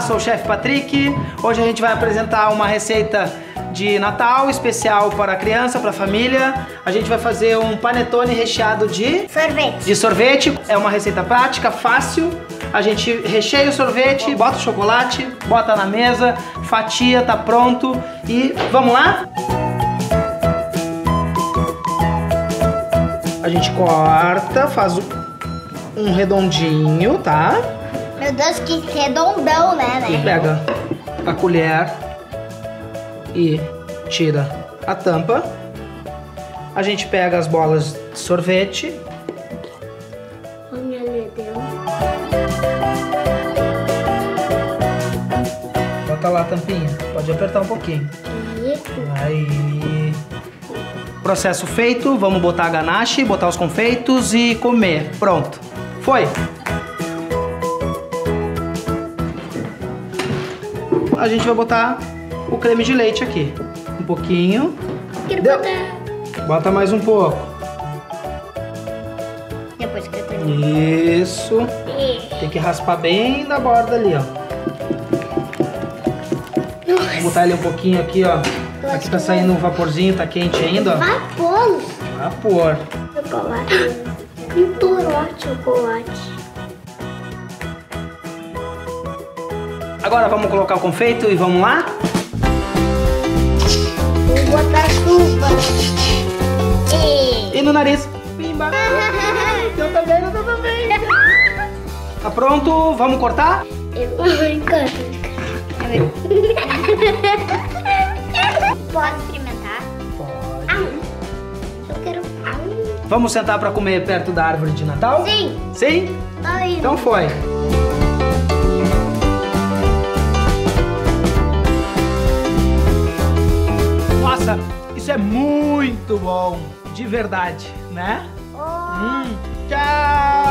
sou o chefe Patrick. Hoje a gente vai apresentar uma receita de Natal especial para a criança, para a família. A gente vai fazer um panetone recheado de sorvete. É uma receita prática, fácil. A gente recheia o sorvete, bota o chocolate, bota na mesa, fatia, tá pronto. E vamos lá? A gente corta, faz um redondinho, tá? Meu Deus, que redondão, né? E pega a colher e tira a tampa. A gente pega as bolas de sorvete. Olha ali dentro. Bota lá a tampinha. Pode apertar um pouquinho. Aí. Processo feito. Vamos botar a ganache, botar os confeitos e comer. Pronto. Foi. A gente vai botar o creme de leite aqui. Um pouquinho. Quero Deu. botar. Bota mais um pouco. Depois que eu terminar. Isso. Tem que raspar bem na borda ali, ó. Vou botar ele um pouquinho aqui, ó. Aqui tá saindo um vaporzinho, tá quente ainda, ó. Vapor. Vapor. Chocolate. Pinturou chocolate. Agora vamos colocar o confeito e vamos lá? Vou botar chuva. E no nariz. Pimba. Deu também, não deu também. Tá pronto? Vamos cortar? Pode experimentar? Pode. Eu quero. Vamos sentar pra comer perto da árvore de Natal? Sim. Sim? Aí. Então foi. Nossa, isso é muito bom. De verdade, né? Oh. Tchau!